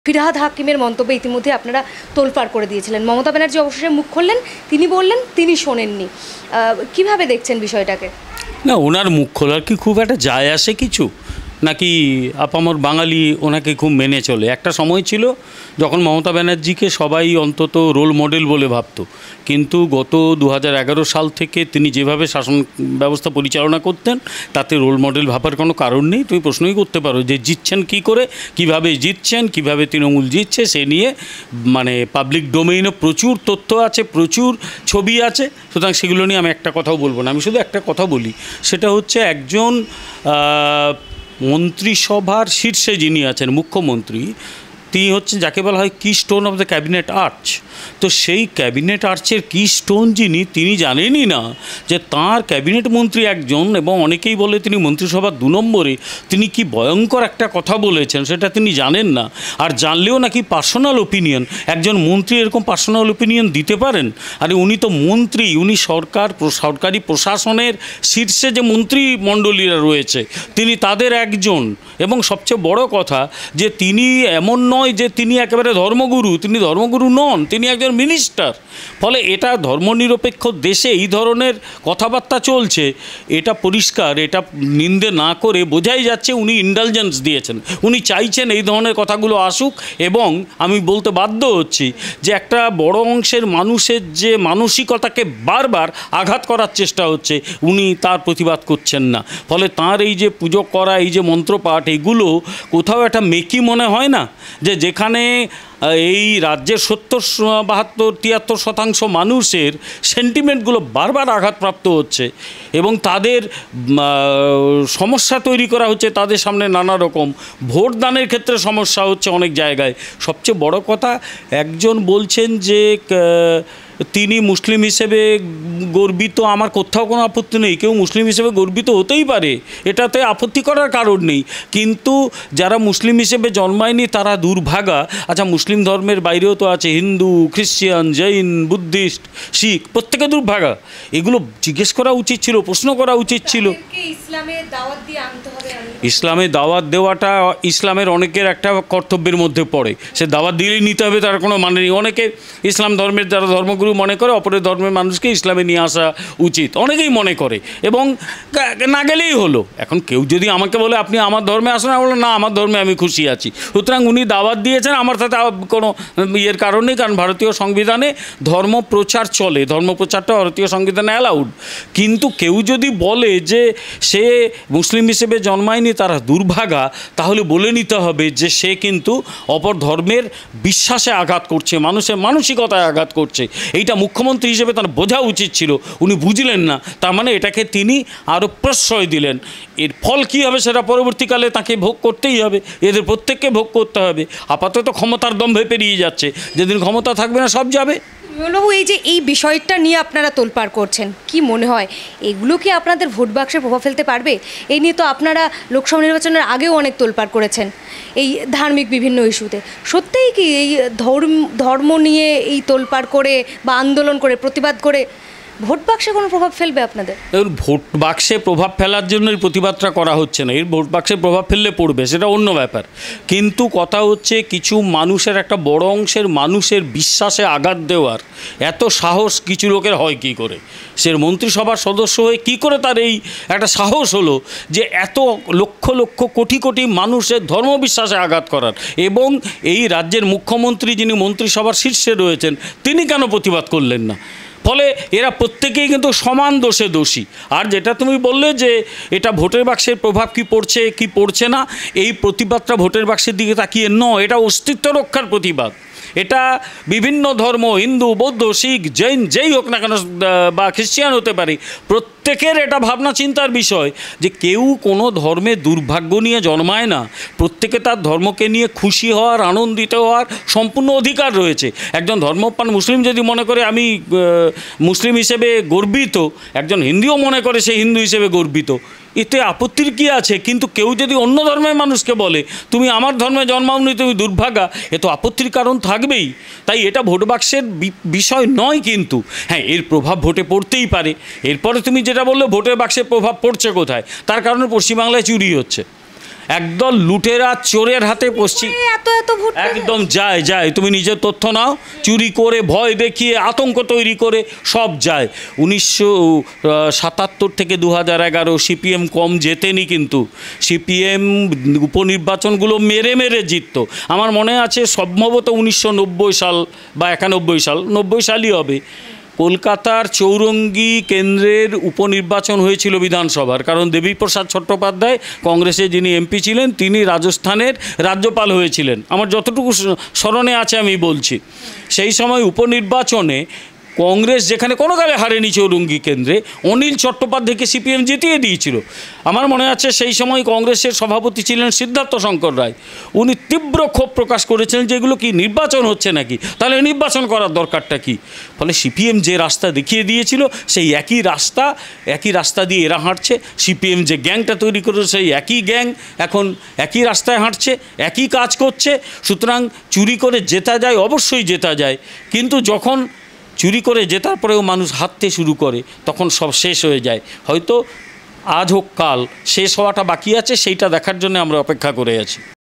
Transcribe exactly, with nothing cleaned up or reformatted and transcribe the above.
ফিরহাদ হাকিমের মন্তব্যে ইতিমধ্যে আপনারা তোলপাড় করে দিয়েছিলেন। মমতা ব্যানার্জি অবশেষে মুখ খুললেন, তিনি বললেন তিনি শোনেননি। কিভাবে দেখছেন বিষয়টাকে? না, ওনার মুখ খোলার কি খুব একটা যায় আসে কিছু, নাকি আপামর বাঙালি ওনাকে খুব মেনে চলে? একটা সময় ছিল যখন মমতা ব্যানার্জিকে সবাই অন্তত রোল মডেল বলে ভাবত, কিন্তু গত দু হাজার এগারো সাল থেকে তিনি যেভাবে শাসন ব্যবস্থা পরিচালনা করতেন তাতে রোল মডেল ভাবার কোনো কারণ নেই। তুমি প্রশ্নই করতে পারো যে জিতছেন কি করে, কিভাবে জিতছেন, কিভাবে তৃণমূল জিতছে, সে নিয়ে মানে পাবলিক ডোমেইনে প্রচুর তথ্য আছে, প্রচুর ছবি আছে। সুতরাং সেগুলো নিয়ে আমি একটা কথাও বলবো না। আমি শুধু একটা কথা বলি, সেটা হচ্ছে একজন মন্ত্রিসভার শীর্ষে যিনি আছেন, মুখ্যমন্ত্রী, তিনি হচ্ছে যাকে বলা হয় কি stone of the cabinet arch. তো সেই ক্যাবিনেট আর্চের কি স্টোন যিনি, তিনি জানেনই না যে তাঁর ক্যাবিনেট মন্ত্রী একজন, এবং অনেকেই বলে তিনি মন্ত্রিসভার দু নম্বরে, তিনি কি ভয়ঙ্কর একটা কথা বলেছেন সেটা তিনি জানেন না। আর জানলেও নাকি পার্সোনাল ওপিনিয়ন, একজন মন্ত্রী এরকম পার্সোনাল ওপিনিয়ন দিতে পারেন? আরে উনি তো মন্ত্রী, উনি সরকার সরকারি প্রশাসনের শীর্ষে যে মন্ত্রিমণ্ডলীরা রয়েছে তিনি তাদের একজন। এবং সবচেয়ে বড় কথা যে তিনি এমন নয় যে তিনি একেবারে ধর্মগুরু, তিনি ধর্মগুরু নন, তিনি একজন মিনিস্টার। ফলে এটা ধর্মনিরপেক্ষ দেশে এই ধরনের কথাবার্তা চলছে, এটা পরিষ্কার, এটা নিন্দে না করে বোঝাই যাচ্ছে উনি ইন্ডালজেন্স দিয়েছেন, উনি চাইছেন এই ধরনের কথাগুলো আসুক। এবং আমি বলতে বাধ্য হচ্ছি যে একটা বড় অংশের মানুষের যে মানসিকতাকে বারবার আঘাত করার চেষ্টা হচ্ছে, উনি তার প্রতিবাদ করছেন না। ফলে তাঁর এই যে পুজো করা, এই যে মন্ত্রপাঠ, এগুলো কোথাও একটা মেকি মনে হয় না যে যেখানে এই রাজ্যের সত্তর বাহাত্তর তিয়াত্তর শতাংশ মানুষের সেন্টিমেন্টগুলো বারবার আঘাতপ্রাপ্ত হচ্ছে এবং তাদের সমস্যা তৈরি করা হচ্ছে তাদের সামনে নানা রকম। ভোটদানের ক্ষেত্রে সমস্যা হচ্ছে অনেক জায়গায়। সবচেয়ে বড় কথা, একজন বলছেন যে তিনি মুসলিম হিসেবে গর্বিত, আমার কোথাও কোনো আপত্তি নেই, কেউ মুসলিম হিসেবে গর্বিত হতেই পারে, এটাতে আপত্তি করার কারণ নেই। কিন্তু যারা মুসলিম হিসেবে জন্মায়নি তারা দুর্ভাগা। আচ্ছা, মুসলিম ধর্মের বাইরেও তো আছে হিন্দু, খ্রিস্টান, জৈন, বুদ্ধিস্ট, শিখ, প্রত্যেকে দুর্ভাগা। এগুলো জিজ্ঞেস করা উচিত ছিল, প্রশ্ন করা উচিত ছিল। ইসলামে দাওয়াত দেওয়াটা ইসলামের অনেকের একটা কর্তব্যের মধ্যে পড়ে, সে দাওয়াত দিলেই নিতে হবে তার কোনো মানে নেই। অনেকে ইসলাম ধর্মের যারা ধর্মগুরু মনে করে অপরের ধর্মের মানুষকে ইসলামে নিয়ে আসা উচিত, অনেকেই মনে করে, এবং না গেলেই হলো। এখন কেউ যদি আমাকে বলে আপনি আমার ধর্মে আসেন, আমি বললাম না, আমার ধর্মে আমি খুশি আছি। সুতরাং উনি দাওয়াত দিয়েছেন, আমার সাথে কোনো ইয়ের কারণ নেই, কারণ ভারতীয় সংবিধানে ধর্ম প্রচার চলে, ধর্ম প্রচারটা ভারতীয় সংবিধানে অ্যালাউড। কিন্তু কেউ যদি বলে যে সে মুসলিম হিসেবে জন্মায়নি, তারা দুর্ভাগা, তাহলে বলে নিতে হবে যে সে কিন্তু অপর ধর্মের বিশ্বাসে আঘাত করছে, মানুষের মানসিকতায় আঘাত করছে। এইটা মুখ্যমন্ত্রী হিসেবে তার বোঝা উচিত ছিল, উনি বুঝলেন না। তার মানে এটাকে তিনি আরও প্রশ্রয় দিলেন। এর ফল কী হবে সেটা পরবর্তীকালে তাকে ভোগ করতেই হবে, এদের প্রত্যেককে ভোগ করতে হবে। আপাতত ক্ষমতার দম্ভে পেরিয়ে যাচ্ছে, যেদিন ক্ষমতা থাকবে না সব যাবে। বিমলবাবু, এই যে এই বিষয়টা নিয়ে আপনারা তোলপাড় করছেন, কি মনে হয় এগুলো কি আপনাদের ভোট বাক্সে প্রভাব ফেলতে পারবে? এই নিয়ে তো আপনারা লোকসভা নির্বাচনের আগেও অনেক তোলপাড় করেছেন এই ধার্মিক বিভিন্ন ইস্যুতে। সত্যিই কি এই ধর্ম ধর্ম নিয়ে এই তোলপাড় করে বা আন্দোলন করে প্রতিবাদ করে ভোট বাক্সে কোনো প্রভাব ফেলবে আপনাদের? ভোট বাক্সে প্রভাব ফেলার জন্য এই প্রতিবাদটা করা হচ্ছে না, এর ভোট বাক্সে প্রভাব ফেললে পড়বে সেটা অন্য ব্যাপার। কিন্তু কথা হচ্ছে কিছু মানুষের, একটা বড় অংশের মানুষের বিশ্বাসে আঘাত দেওয়ার এত সাহস কিছু লোকের হয় কি করে? সে মন্ত্রিসভার সদস্য হয়ে কি করে তার এই একটা সাহস হলো যে এত লক্ষ লক্ষ কোটি কোটি মানুষের ধর্মবিশ্বাসে আঘাত করার? এবং এই রাজ্যের মুখ্যমন্ত্রী যিনি মন্ত্রিসভার শীর্ষে রয়েছেন তিনি কেন প্রতিবাদ করলেন না? ফলে এরা প্রত্যেকেই কিন্তু সমান দোষে দোষী। আর যেটা তুমি বললে যে এটা ভোটের বাক্সের প্রভাব কি পড়ছে কি পড়ছে না, এই প্রতিবাদটা ভোটের বাক্সের দিকে তাকিয়ে নয়, এটা অস্তিত্ব রক্ষার প্রতিবাদ। এটা বিভিন্ন ধর্ম, হিন্দু, বৌদ্ধ, শিখ, জৈন, যেই হোক না কেন, বা খ্রিস্টান হতে পারে, প্রত্যেকের এটা ভাবনা চিন্তার বিষয় যে কেউ কোনো ধর্মে দুর্ভাগ্য নিয়ে জন্মায় না। প্রত্যেকে তার ধর্মকে নিয়ে খুশি হওয়ার, আনন্দিত হওয়ার সম্পূর্ণ অধিকার রয়েছে। একজন ধর্মপ্রাণ মুসলিম যদি মনে করে আমি মুসলিম হিসেবে গর্বিত, একজন হিন্দুও মনে করে সে হিন্দু হিসেবে গর্বিত, এতে আপত্তির কী আছে? কিন্তু কেউ যদি অন্য ধর্মের মানুষকে বলে তুমি আমার ধর্মে জন্মাওনি, তুমি দুর্ভাগা, এ তো আপত্তির কারণ থাকবেই। তাই এটা ভোট বাক্সের বিষয় নয়। কিন্তু হ্যাঁ, এর প্রভাব ভোটে পড়তেই পারে। এরপরে তুমি যেটা বললে ভোটের বাক্সের প্রভাব পড়ছে কোথায়, তার কারণে পশ্চিমবাংলায় চুরি হচ্ছে। একদল লুটেরা চোরের হাতে পশ্চিম এই এত এত ভোট পেলে? একদম যায় যায় তুমি নিজের তথ্য নাও, চুরি করে ভয় দেখিয়ে আতঙ্ক তৈরি করে সব যায়। উনিশশো সাতাত্তর থেকে দু হাজার এগারো সিপিএম কম জেতেনি, কিন্তু সিপিএম উপনির্বাচনগুলো মেরে মেরে জিততো। আমার মনে আছে সম্ভবত উনিশশো নব্বই সাল বা একানব্বই সাল, নব্বই সালই হবে, কলকাতার চৌরঙ্গি কেন্দ্রের উপনির্বাচন হয়েছিল বিধানসভার, কারণ দেবীপ্রসাদ চট্টোপাধ্যায় কংগ্রেসে যিনি এমপি ছিলেন তিনি রাজস্থানের রাজ্যপাল হয়েছিলেন, আমার যতটুকু স্মরণে আছে আমি বলছি। সেই সময় উপনির্বাচনে কংগ্রেস যেখানে কোনো কালে হারেনি চৌরঙ্গি কেন্দ্রে, অনিল চট্টোপাধ্যায়কে সিপিএম জিতিয়ে দিয়েছিল। আমার মনে আছে সেই সময় কংগ্রেসের সভাপতি ছিলেন সিদ্ধার্থ শঙ্কর রায়, উনি তীব্র ক্ষোভ প্রকাশ করেছিলেন যে এগুলো কি নির্বাচন হচ্ছে নাকি, তাহলে নির্বাচন করার দরকারটা কি। ফলে সিপিএম যে রাস্তা দেখিয়ে দিয়েছিল সেই একই রাস্তা একই রাস্তা দিয়ে এরা হাঁটছে। সিপিএম যে গ্যাংটা তৈরি করেছে সেই একই গ্যাং এখন একই রাস্তায় হাঁটছে, একই কাজ করছে। সুতরাং চুরি করে জেতা যায়, অবশ্যই জেতা যায়, কিন্তু যখন চুরি করে জেতার পরেও মানুষ হাঁটতে শুরু করে তখন সব শেষ হয়ে যায়। হয়তো আজ হোক কাল শেষ হওয়াটা বাকি আছে, সেইটা দেখার জন্য আমরা অপেক্ষা করে আছি।